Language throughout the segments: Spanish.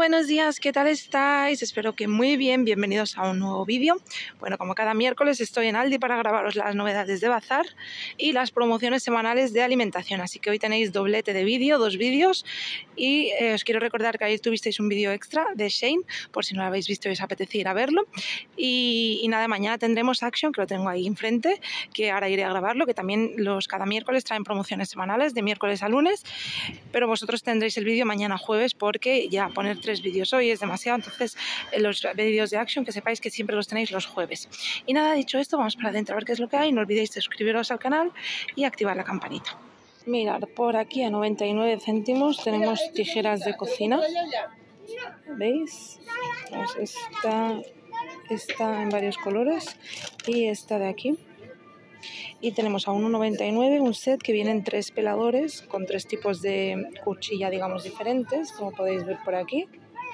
buenos días, ¿qué tal estáis? Espero que muy bien, bienvenidos a un nuevo vídeo. Bueno, como cada miércoles estoy en Aldi para grabaros las novedades de Bazar y las promociones semanales de alimentación, así que hoy tenéis doblete de vídeo, 2 vídeos y os quiero recordar que ayer tuvisteis un vídeo extra de Shein, por si no lo habéis visto y os apetece ir a verlo. Y nada, mañana tendremos Action, que lo tengo ahí enfrente, que ahora iré a grabarlo, que también cada miércoles traen promociones semanales de miércoles a lunes, pero vosotros tendréis el vídeo mañana jueves porque ya poner 3 vídeos hoy es demasiado, entonces los vídeos de Action que sepáis que siempre los tenéis los jueves. Y nada, dicho esto, vamos para adentro a ver qué es lo que hay. No olvidéis de suscribiros al canal y activar la campanita. Mirad, por aquí a 99 céntimos tenemos tijeras de cocina, ¿veis? Pues esta en varios colores y esta de aquí. Y tenemos a 1,99 un set que vienen 3 peladores con 3 tipos de cuchilla, digamos, diferentes, como podéis ver por aquí.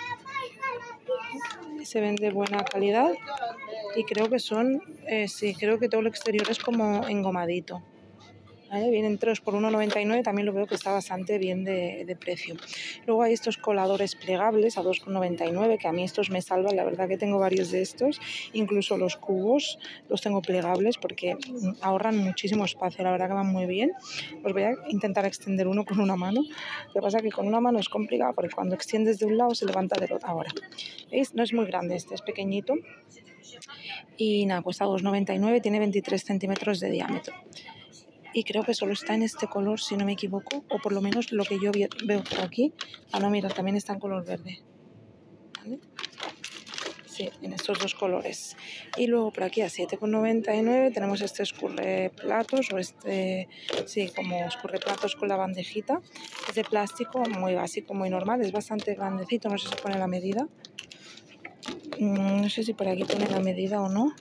Se ven de buena calidad y creo que son, creo que todo lo exterior es como engomadito. ¿Vale? Vienen 3 por 1,99, también lo veo que está bastante bien de precio. Luego hay estos coladores plegables a 2,99, que a mí estos me salvan, la verdad que tengo varios de estos, incluso los cubos los tengo plegables porque ahorran muchísimo espacio, la verdad que van muy bien. Os voy a intentar extender uno con una mano, lo que pasa es que con una mano es complicado porque cuando extiendes de un lado se levanta del otro. Ahora, ¿veis? No es muy grande, este es pequeñito y nada, cuesta 2,99, tiene 23 centímetros de diámetro. Y creo que solo está en este color, si no me equivoco, o por lo menos lo que yo veo por aquí. Ah, no, mira, también está en color verde, ¿vale? Sí, en estos dos colores. Y luego por aquí a 7,99 tenemos este escurreplatos, como escurreplatos con la bandejita. Es de plástico, muy básico, muy normal, es bastante grandecito, no sé si pone la medida. No sé si por aquí pone la medida o no.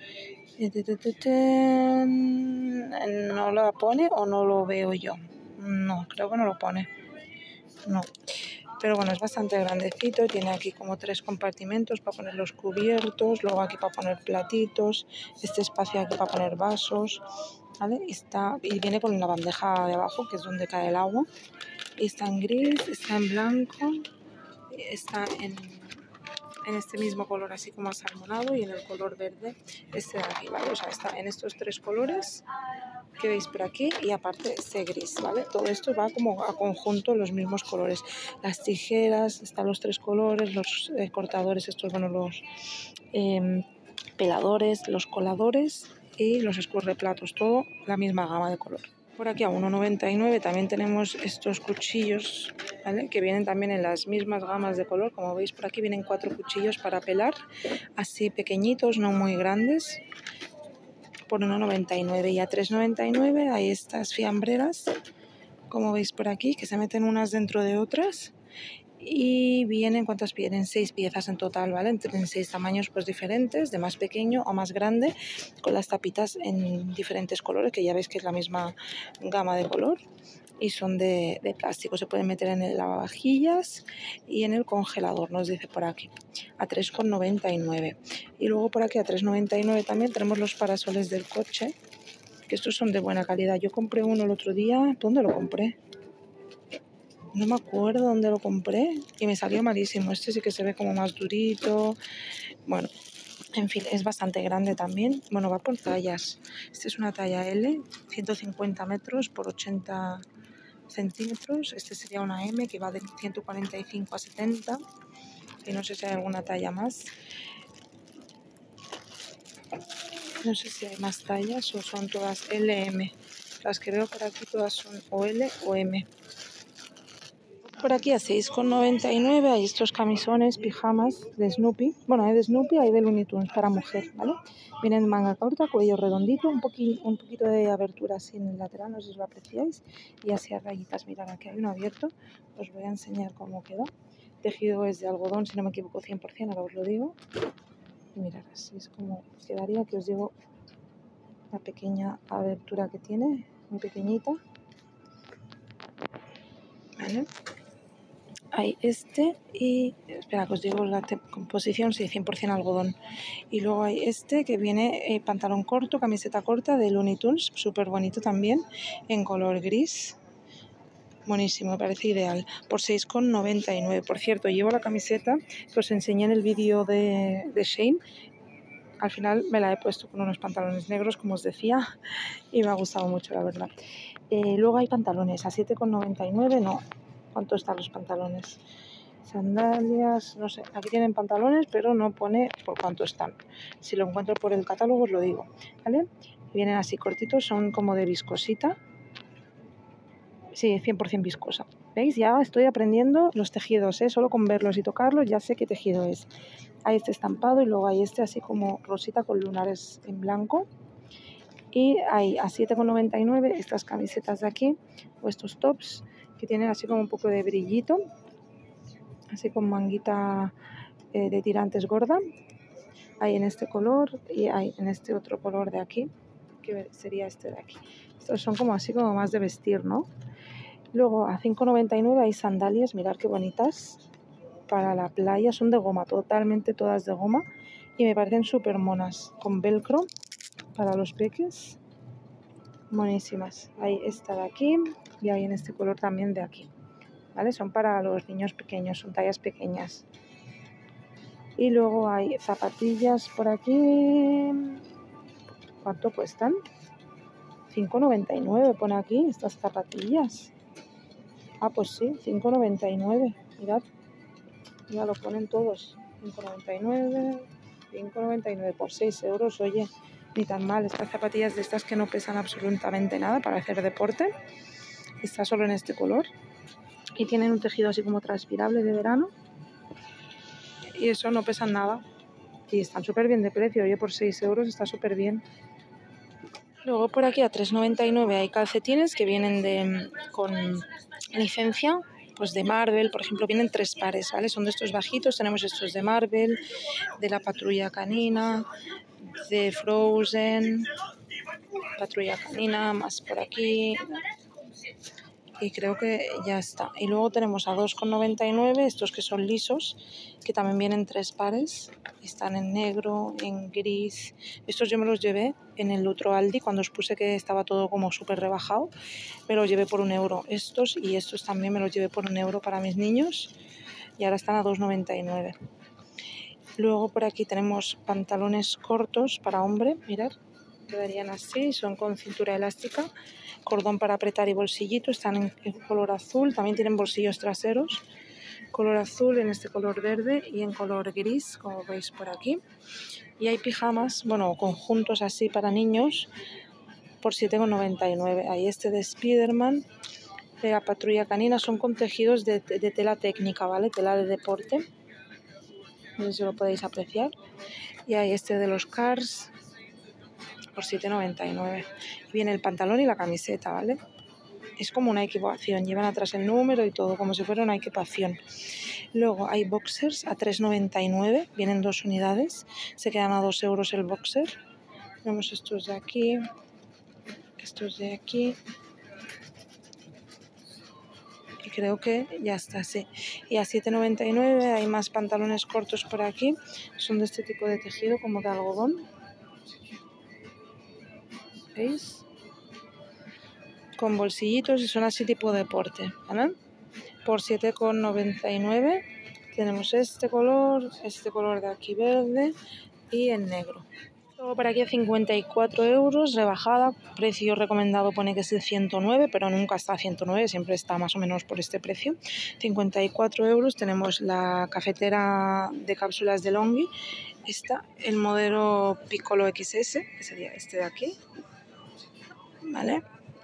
¿No la pone o no lo veo yo? No, creo que no lo pone. No. Pero bueno, es bastante grandecito. Tiene aquí como 3 compartimentos para poner los cubiertos. Luego aquí para poner platitos. Este espacio aquí para poner vasos. ¿Vale? Y viene con la bandeja de abajo, que es donde cae el agua. Y está en gris, está en blanco. Está en este mismo color así como asalmonado y en el color verde este de aquí, ¿vale? O sea, está en estos 3 colores que veis por aquí y aparte este gris, ¿vale? Todo esto va como a conjunto los mismos colores. Las tijeras, están los 3 colores, los cortadores, estos, bueno, los peladores, los coladores y los escurreplatos, todo la misma gama de color. Por aquí a 1,99 también tenemos estos cuchillos, ¿vale? Que vienen también en las mismas gamas de color. Como veis por aquí vienen 4 cuchillos para pelar, así pequeñitos, no muy grandes, por 1,99. Y a 3,99 hay estas fiambreras, como veis por aquí, que se meten unas dentro de otras. Y vienen, ¿cuántas vienen? 6 piezas en total, ¿vale? En 6 tamaños pues diferentes, de más pequeño a más grande, con las tapitas en diferentes colores, que ya veis que es la misma gama de color. Y son de plástico, se pueden meter en el lavavajillas y en el congelador, nos dice por aquí, a 3,99. Y luego por aquí a 3,99 también tenemos los parasoles del coche, que estos son de buena calidad. Yo compré uno el otro día, ¿dónde lo compré? No me acuerdo dónde lo compré y me salió malísimo. Este sí que se ve como más durito. Bueno, en fin, es bastante grande también. Bueno, va por tallas. Este es una talla L, 150 metros por 80 centímetros. Este sería una M que va de 145 a 70. Y no sé si hay alguna talla más. No sé si hay más tallas o son todas LM. Las que veo por aquí todas son o L o M. Por aquí a 6,99 hay estos camisones, pijamas de Snoopy. Bueno, hay de Snoopy, hay de Looney Tunes para mujer, ¿vale? Vienen manga corta, cuello redondito, un poquito de abertura así en el lateral, no sé si os lo apreciáis. Y así a rayitas, mirad, aquí hay uno abierto. Os voy a enseñar cómo queda. El tejido es de algodón, si no me equivoco, 100%, ahora os lo digo. Y mirad, así es como quedaría, que os digo la pequeña abertura que tiene, muy pequeñita. ¿Vale? Hay este y, espera que os digo la composición, sí, 100% algodón. Y luego hay este que viene pantalón corto, camiseta corta de Looney Tunes, súper bonito también, en color gris. Buenísimo, me parece ideal. Por 6,99. Por cierto, llevo la camiseta que os enseñé en el vídeo de Shein. Al final me la he puesto con unos pantalones negros, como os decía, y me ha gustado mucho, la verdad. Luego hay pantalones a 7,99. No, ¿cuánto están los pantalones? Sandalias, no sé, aquí tienen pantalones, pero no pone por cuánto están. Si lo encuentro por el catálogo os lo digo, ¿vale? Vienen así cortitos, son como de viscosita. Sí, 100% viscosa. ¿Veis? Ya estoy aprendiendo los tejidos, ¿eh? Solo con verlos y tocarlos ya sé qué tejido es. Hay este estampado y luego hay este así como rosita con lunares en blanco. Y hay a 7,99 estas camisetas de aquí, o estos tops, que tienen así como un poco de brillito, así con manguita de tirantes gorda. Hay en este color y hay en este otro color de aquí, que sería este de aquí. Estos son como así como más de vestir, ¿no? Luego a 5,99 hay sandalias, mirad qué bonitas, para la playa, son de goma, totalmente todas de goma, y me parecen súper monas, con velcro para los peques, monísimas. Hay esta de aquí y hay en este color también de aquí, ¿vale? Son para los niños pequeños, son tallas pequeñas. Y luego hay zapatillas por aquí, ¿cuánto cuestan? 5,99 pone aquí estas zapatillas. Ah, pues sí, 5,99, mirad, ya lo ponen todos, 5,99 por 6 euros, oye, ni tan mal. Estas zapatillas de estas que no pesan absolutamente nada para hacer deporte, está solo en este color y tienen un tejido así como transpirable de verano y eso no pesan nada y están súper bien de precio, oye, por 6 euros está súper bien. Luego por aquí a 3,99 hay calcetines que vienen con licencia, pues de Marvel, por ejemplo, vienen 3 pares, ¿vale? Son de estos bajitos, tenemos estos de Marvel, de la Patrulla Canina, de Frozen, Patrulla Canina, más por aquí, y creo que ya está. Y luego tenemos a 2,99 estos que son lisos, que también vienen 3 pares, están en negro, en gris. Estos yo me los llevé en el otro Aldi cuando os puse que estaba todo como súper rebajado, me los llevé por 1 euro. Estos y estos también me los llevé por 1 euro para mis niños y ahora están a 2,99. Luego por aquí tenemos pantalones cortos para hombre, mirad, quedarían así, son con cintura elástica, cordón para apretar y bolsillito, están en color azul, también tienen bolsillos traseros, color azul, en este color verde y en color gris, como veis por aquí. Y hay pijamas, bueno, conjuntos así para niños por 7,99. Hay este de Spiderman, de la Patrulla Canina, son con tejidos de tela técnica, ¿vale? Tela de deporte, no sé si lo podéis apreciar. Y hay este de los Cars por 7,99. Viene el pantalón y la camiseta, ¿vale? Es como una equipación, llevan atrás el número y todo, como si fuera una equipación. Luego hay boxers a 3,99, vienen 2 unidades, se quedan a 2 euros el boxer. Tenemos estos de aquí, estos de aquí. Y creo que ya está, sí. Y a 7,99 hay más pantalones cortos por aquí, son de este tipo de tejido, como de algodón. ¿Veis? Con bolsillitos y son así tipo deporte, ¿vale? Por 7,99 tenemos este color de aquí verde y en negro. Luego por aquí a 54 euros, rebajada, precio recomendado pone que es de 109, pero nunca está a 109, siempre está más o menos por este precio. 54 euros tenemos la cafetera de cápsulas de Longhi, esta, el modelo Piccolo XS, que sería este de aquí, ¿vale?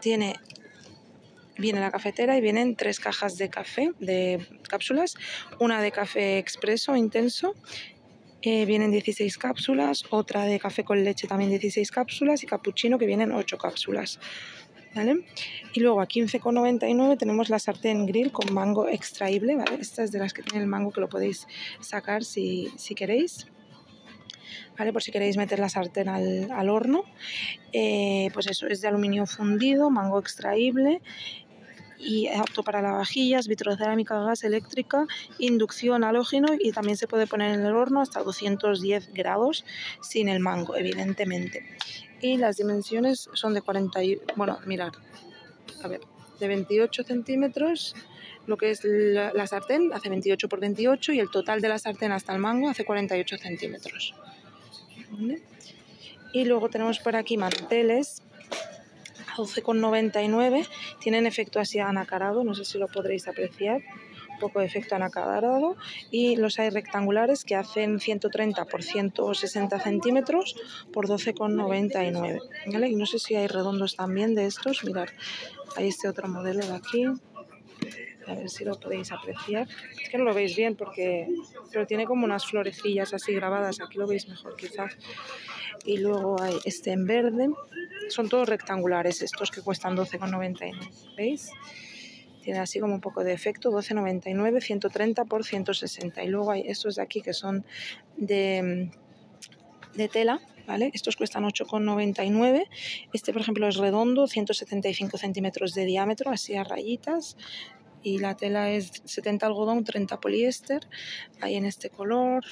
Viene la cafetera y vienen 3 cajas de café, de cápsulas, una de café expreso intenso, vienen 16 cápsulas, otra de café con leche también 16 cápsulas y capuchino que vienen 8 cápsulas, ¿vale? Y luego a 15,99 tenemos la sartén grill con mango extraíble, ¿vale? Esta es de las que tiene el mango que lo podéis sacar si queréis, ¿vale? Por si queréis meter la sartén al horno. Pues eso, es de aluminio fundido, mango extraíble y apto para lavavajillas, vitrocerámica, gas, eléctrica, inducción, halógeno, y también se puede poner en el horno hasta 210 grados sin el mango, evidentemente. Y las dimensiones son de 40, bueno, mirad, a ver, de 28 centímetros. Lo que es la sartén hace 28 por 28 y el total de la sartén hasta el mango hace 48 centímetros. ¿Vale? Y luego tenemos por aquí manteles a 12,99. Tienen efecto así anacarado, no sé si lo podréis apreciar. Un poco de efecto anacarado, y los hay rectangulares que hacen 130 por 160 centímetros por 12,99. ¿Vale? Y no sé si hay redondos también de estos. Mirad, hay este otro modelo de aquí. A ver si lo podéis apreciar. Es que no lo veis bien pero tiene como unas florecillas así grabadas. Aquí lo veis mejor quizás. Y luego hay este en verde. Son todos rectangulares estos que cuestan 12,99. ¿Veis? Tiene así como un poco de efecto, 12,99, 130 por 160. Y luego hay estos de aquí que son de tela, ¿vale? Estos cuestan 8,99. Este, por ejemplo, es redondo, 175 centímetros de diámetro, así a rayitas. Y la tela es 70 algodón, 30 poliéster. Hay en este color,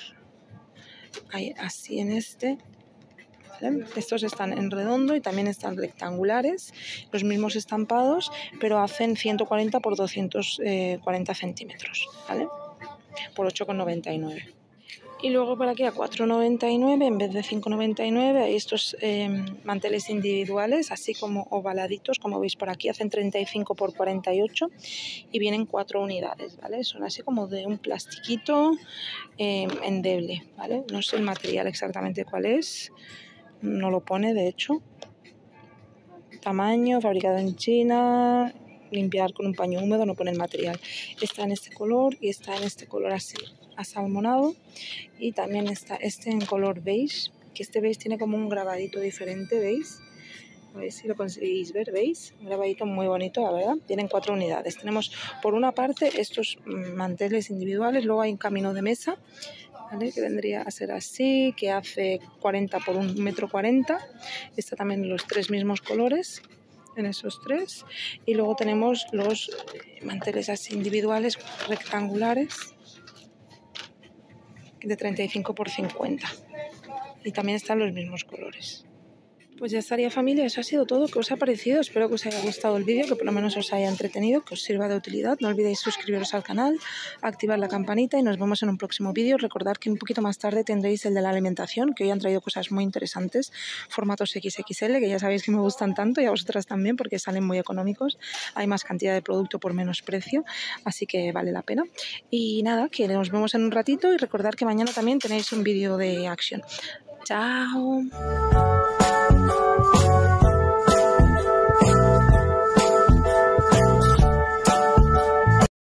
hay así en este. ¿Vale? Estos están en redondo y también están rectangulares, los mismos estampados, pero hacen 140 por 240 centímetros, ¿vale? Por 8,99. Y luego por aquí a 4,99 en vez de 5,99 hay estos manteles individuales, así como ovaladitos, como veis por aquí, hacen 35 por 48 y vienen 4 unidades, ¿vale? Son así como de un plastiquito endeble, ¿vale? No sé el material exactamente cuál es, no lo pone de hecho. Tamaño, fabricado en China, limpiar con un paño húmedo, no pone el material. Está en este color y está en este color así asalmonado, y también está este en color beige, que este beige tiene como un grabadito diferente, ¿veis? A ver si lo conseguís ver, ¿veis? Un grabadito muy bonito, la verdad. Tienen 4 unidades. Tenemos por una parte estos manteles individuales, luego hay un camino de mesa, ¿vale? Que vendría a ser así, que hace 40 por 1,40 m. Está también en los 3 mismos colores, en esos 3. Y luego tenemos los manteles así individuales rectangulares de 35 por 50. Y también están los mismos colores. Pues ya estaría, familia, eso ha sido todo. ¿Qué os ha parecido? Espero que os haya gustado el vídeo, que por lo menos os haya entretenido, que os sirva de utilidad. No olvidéis suscribiros al canal, activar la campanita y nos vemos en un próximo vídeo. Recordad que un poquito más tarde tendréis el de la alimentación, que hoy han traído cosas muy interesantes, formatos XXL, que ya sabéis que me gustan tanto y a vosotras también porque salen muy económicos. Hay más cantidad de producto por menos precio, así que vale la pena. Y nada, que nos vemos en un ratito y recordad que mañana también tenéis un vídeo de acción. ¡Chao!